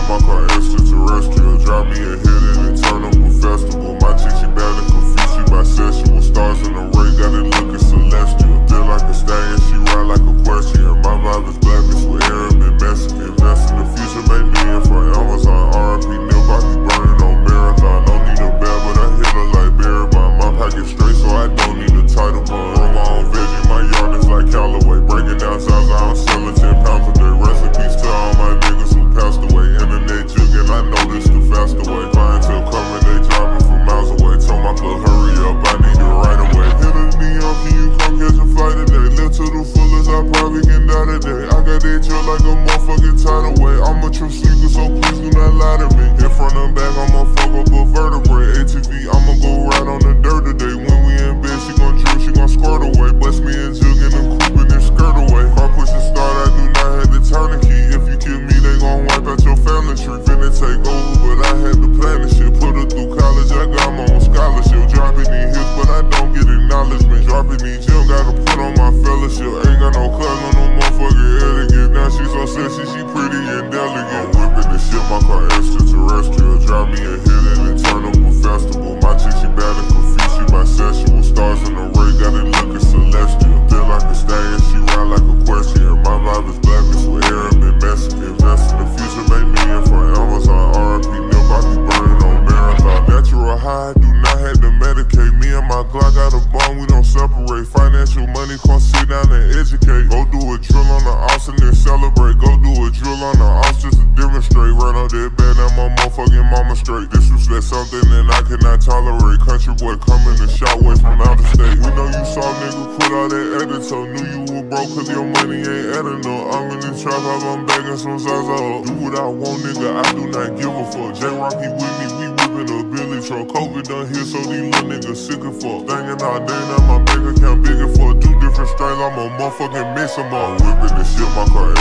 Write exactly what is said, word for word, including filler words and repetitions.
my car extraterrestrial. Drive me a hidden eternal festival. My chick, she bad and confused, she bisexual. Stars in the ray, got it looking celestial. Feel like a stallion, she ride like a equestrian. My vibe is black mixed with Arab and Mexican. Invest in the future, make me in for Amazon. R I P Nip, I be burning on marathon. Don't need a bag, but I hit her like Barry Bond. My pocket straight, so I don't need a title bond. Roll my own veggie, my yard is like Callaway. Breaking down sides, I don't sell it ten pounds a day. Recipes to all my niggas who passed away. Internet jugging, I know this the faster way. Clientele coming, they driving from miles away. Told my club, hurry up, I need it right away. Hit a neon, can you come catch a flight today? Live to the fullest, I probably can die today. I got that drill like a motherfucking tidal wave. I'm a true sleeper, so please do not lie to me. In front and back, I'ma fuck up a vertebrae. A T V, I'ma go ride on the dirt today. When we in bed, she gon' drill, she gon' squirt away. Bless me and jugging and cooping and skirt away. Car pushing start, I do not have the turn the key. If you kill me, they gon' wipe out your family tree. Finna take over, but I had to plan this shit. Put her through college, I got my own scholarship. Dropping these hits, but I don't get acknowledgement. Dropping these gems, gotta put on my fellowship. Ain't got no class on no motherfucking etiquette. Now she so sexy, she pretty and delicate. I'm whipping this shit, my car extraterrestrial. Drive me a hidden eternal festival. My chick, she bad and confused, she bisexual. Stars in the ray, got it looking celestial. Feel like a stallion, she ride like a equestrian. My vibe is black mixed with Arab and Mexican. Invest in the future, make me in for Amazon. R I P Nip, I be burning on marathon. Natural high, do not have to medicate. Me and my Glock got a bond, we don't separate. Financial money, come sit down and educate. Go do a drill on the ops and then celebrate. Go do a drill on the ops just to demonstrate. Run up that bad, now my motherfucking mama straight. Disrespect something that I cannot tolerate. Country boy coming to shotways from out of state. We know you saw nigga put all that edit, so knew you were broke cause your money ain't adding up. I'm in the trap, I'm begging some Zaza up. Do what I want, nigga, I do not give a fuck. J-Rocky with me, we whipping a Billy truck. COVID done here, so these little niggas sick and fuck. Thinking all day, now my bank account big and fuck. Two different strains, I'm a motherfucking mix 'em up. Whipping this shit, my car